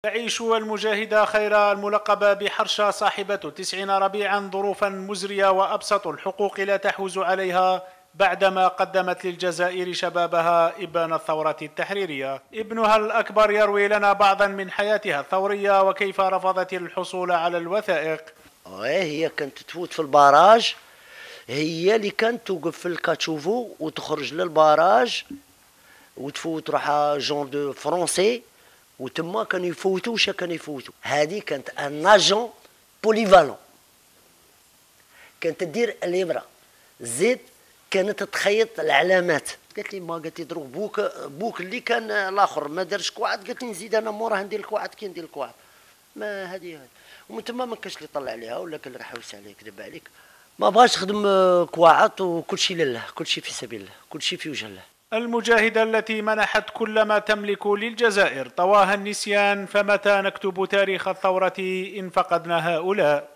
تعيش المجاهدة خير الملقبة بحرشة صاحبة 90 ربيعا ظروفا مزرية وأبسط الحقوق لا تحوز عليها بعدما قدمت للجزائر شبابها إبان الثورة التحريرية. ابنها الأكبر يروي لنا بعضا من حياتها الثورية وكيف رفضت الحصول على الوثائق. هي كانت تفوت في الباراج، هي اللي كانت توقف في الكاتشوفو وتخرج للباراج وتفوت تروح جون دو فرونسي وتما كانوا يفوتوا. واش كانوا يفوتوا؟ هذه كانت ان اجون بوليفالون، كانت تدير الابره زيد، كانت تخيط العلامات. قالت لي ما، قالت لي دروك بوك اللي كان الاخر ما دارش كواعد، قالت لي نزيد انا موراه ندير الكواعد كي ندير الكواعد. ما هذه ومن تما ما كاش اللي يطلع عليها ولا كان اللي يحوس عليك يكذب عليك. ما بغاش تخدم كواعط، وكل شيء لله، كل شيء في سبيل الله، كل شيء في وجه الله. المجاهدة التي منحت كل ما تملك للجزائر طواها النسيان، فمتى نكتب تاريخ الثورة إن فقدنا هؤلاء؟